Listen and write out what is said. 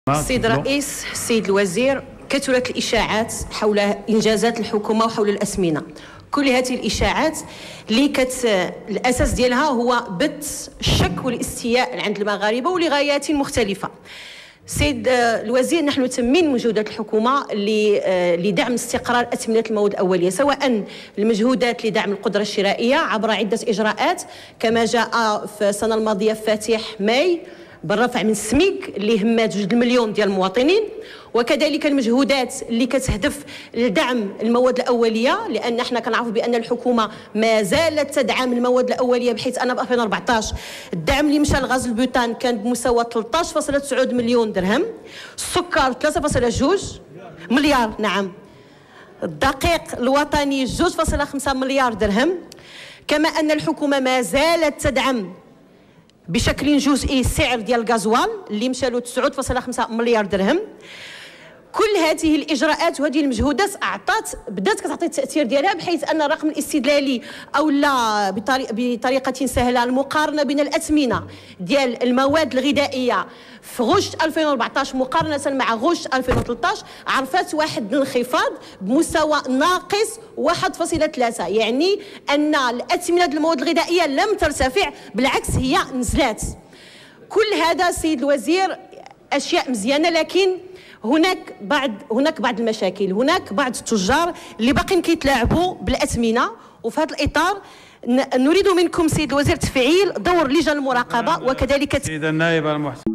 السيد الرئيس، السيد الوزير، كثرت الإشاعات حول إنجازات الحكومة وحول الأثمنة. كل هذه الإشاعات اللي الأساس ديالها هو بث الشك والاستياء عند المغاربة ولغايات مختلفة. سيد الوزير، نحن نثمن مجهودات الحكومة لدعم استقرار أثمنة المواد الأولية، سواء المجهودات لدعم القدرة الشرائية عبر عدة إجراءات كما جاء في السنة الماضية في فاتح ماي بالرفع من السميك اللي همات 2 مليون ديال المواطنين، وكذلك المجهودات اللي كتهدف لدعم المواد الاوليه، لان احنا كنعرفوا بان الحكومه ما زالت تدعم المواد الاوليه، بحيث ان في 2014 الدعم اللي مشى لغاز البوتان كان بمستوى 13.9 مليون درهم، السكر 3.2 مليار، نعم، الدقيق الوطني 2.5 مليار درهم، كما ان الحكومه ما زالت تدعم بشكل جزئي السعر ديال الغازوال اللي مشى له 9.5 مليار درهم. كل هذه الاجراءات وهذه المجهودات بدات كتعطي التاثير ديالها، بحيث ان الرقم الاستدلالي او لا بطريقه سهله المقارنه بين الاثمنه ديال المواد الغذائيه في غشت 2014 مقارنه مع غشت 2013 عرفت واحد الانخفاض بمستوى ناقص 1.3، يعني ان الاثمنه ديال المواد الغذائيه لم ترتفع، بالعكس هي نزلات. كل هذا سيد الوزير اشياء مزيانه، لكن هناك بعض المشاكل، هناك بعض التجار اللي باقيين كيتلاعبوا بالاثمنه، وفي هذا الاطار نريد منكم سيد الوزير تفعيل دور لجان المراقبه وكذلك سيد النائب المحسن.